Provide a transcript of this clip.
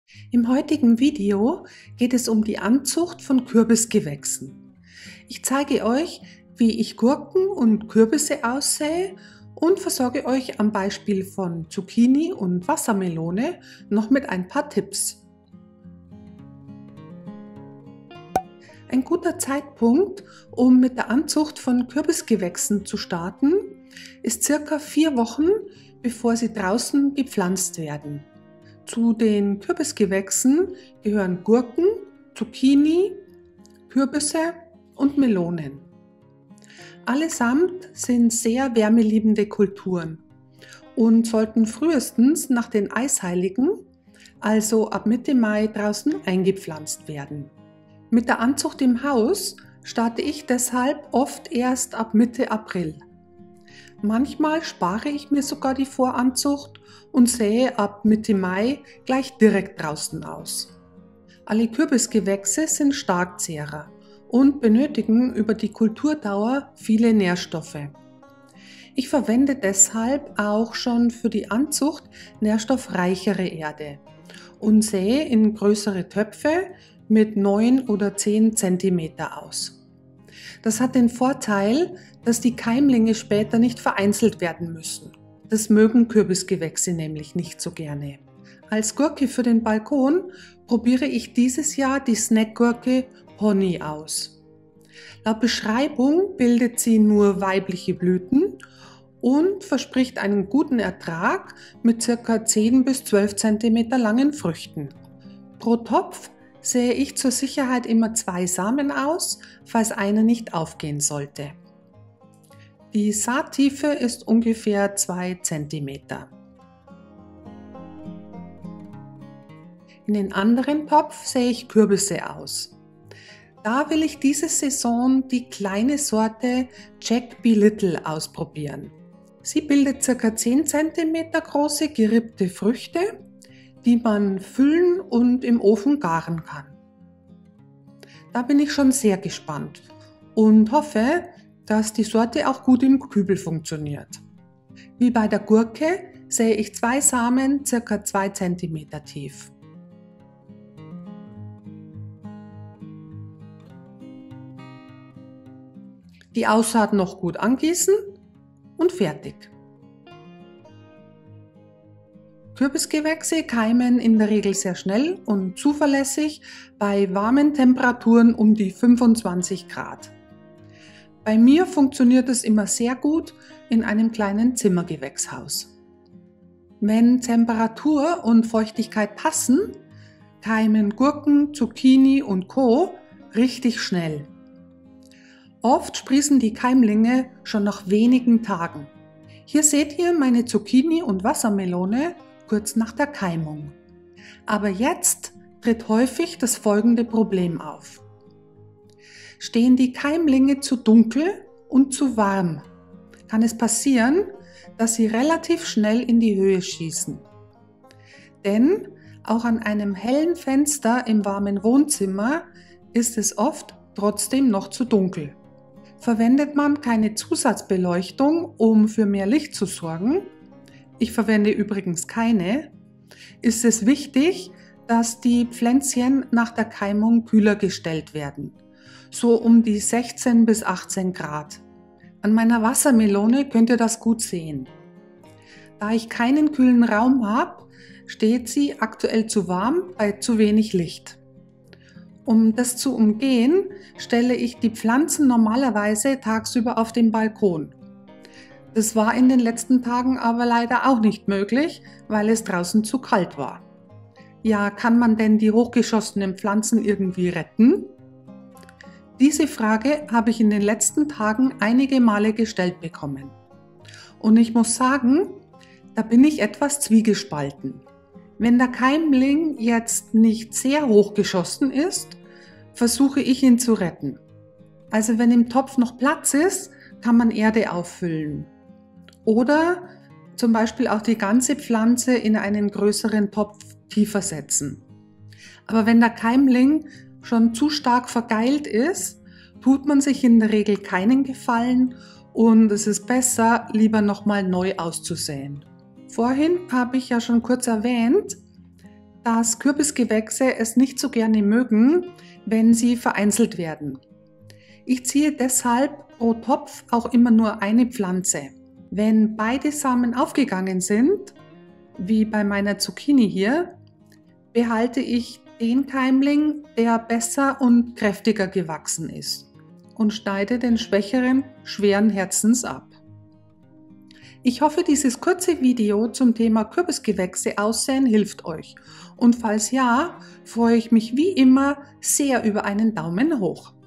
Im heutigen Video geht es um die Anzucht von Kürbisgewächsen. Ich zeige euch, wie ich Gurken und Kürbisse aussähe und versorge euch am Beispiel von Zucchini und Wassermelone noch mit ein paar Tipps. Ein guter Zeitpunkt, um mit der Anzucht von Kürbisgewächsen zu starten, ist circa 4 Wochen, bevor sie draußen gepflanzt werden. Zu den Kürbisgewächsen gehören Gurken, Zucchini, Kürbisse und Melonen. Allesamt sind sehr wärmeliebende Kulturen und sollten frühestens nach den Eisheiligen, also ab Mitte Mai, draußen eingepflanzt werden. Mit der Anzucht im Haus starte ich deshalb oft erst ab Mitte April. Manchmal spare ich mir sogar die Voranzucht und sähe ab Mitte Mai gleich direkt draußen aus. Alle Kürbisgewächse sind Starkzehrer und benötigen über die Kulturdauer viele Nährstoffe. Ich verwende deshalb auch schon für die Anzucht nährstoffreichere Erde und sähe in größere Töpfe mit 9 oder 10 cm aus. Das hat den Vorteil, dass die Keimlinge später nicht vereinzelt werden müssen. Das mögen Kürbisgewächse nämlich nicht so gerne. Als Gurke für den Balkon probiere ich dieses Jahr die Snackgurke Pony aus. Laut Beschreibung bildet sie nur weibliche Blüten und verspricht einen guten Ertrag mit ca. 10 bis 12 cm langen Früchten. Pro Topf sähe ich zur Sicherheit immer 2 Samen aus, falls einer nicht aufgehen sollte. Die Saattiefe ist ungefähr 2 cm. In den anderen Topf sähe ich Kürbisse aus. Da will ich diese Saison die kleine Sorte Jack Be Little ausprobieren. Sie bildet ca. 10 cm große gerippte Früchte, die man füllen und im Ofen garen kann. Da bin ich schon sehr gespannt und hoffe, dass die Sorte auch gut im Kübel funktioniert. Wie bei der Gurke sähe ich 2 Samen ca. 2 cm tief. Die Aussaat noch gut angießen und fertig. Kürbisgewächse keimen in der Regel sehr schnell und zuverlässig bei warmen Temperaturen um die 25 Grad. Bei mir funktioniert es immer sehr gut in einem kleinen Zimmergewächshaus. Wenn Temperatur und Feuchtigkeit passen, keimen Gurken, Zucchini und Co. richtig schnell. Oft sprießen die Keimlinge schon nach wenigen Tagen. Hier seht ihr meine Zucchini und Wassermelone kurz nach der Keimung. Aber jetzt tritt häufig das folgende Problem auf. Stehen die Keimlinge zu dunkel und zu warm, kann es passieren, dass sie relativ schnell in die Höhe schießen. Denn auch an einem hellen Fenster im warmen Wohnzimmer ist es oft trotzdem noch zu dunkel. Verwendet man keine Zusatzbeleuchtung, um für mehr Licht zu sorgen, ich verwende übrigens keine, ist es wichtig, dass die Pflänzchen nach der Keimung kühler gestellt werden, so um die 16 bis 18 Grad. An meiner Wassermelone könnt ihr das gut sehen. Da ich keinen kühlen Raum habe, steht sie aktuell zu warm bei zu wenig Licht. Um das zu umgehen, stelle ich die Pflanzen normalerweise tagsüber auf den Balkon. Das war in den letzten Tagen aber leider auch nicht möglich, weil es draußen zu kalt war. Ja, kann man denn die hochgeschossenen Pflanzen irgendwie retten? Diese Frage habe ich in den letzten Tagen einige Male gestellt bekommen. Und ich muss sagen, da bin ich etwas zwiegespalten. Wenn der Keimling jetzt nicht sehr hochgeschossen ist, versuche ich ihn zu retten. Also wenn im Topf noch Platz ist, kann man Erde auffüllen. Oder zum Beispiel auch die ganze Pflanze in einen größeren Topf tiefer setzen. Aber wenn der Keimling schon zu stark vergeilt ist, tut man sich in der Regel keinen Gefallen und es ist besser, lieber nochmal neu auszusäen. Vorhin habe ich ja schon kurz erwähnt, dass Kürbisgewächse es nicht so gerne mögen, wenn sie vereinzelt werden. Ich ziehe deshalb pro Topf auch immer nur eine Pflanze. Wenn beide Samen aufgegangen sind, wie bei meiner Zucchini hier, behalte ich den Keimling, der besser und kräftiger gewachsen ist, und schneide den schwächeren schweren Herzens ab. Ich hoffe, dieses kurze Video zum Thema Kürbisgewächse aussäen hilft euch, und falls ja, freue ich mich wie immer sehr über einen Daumen hoch.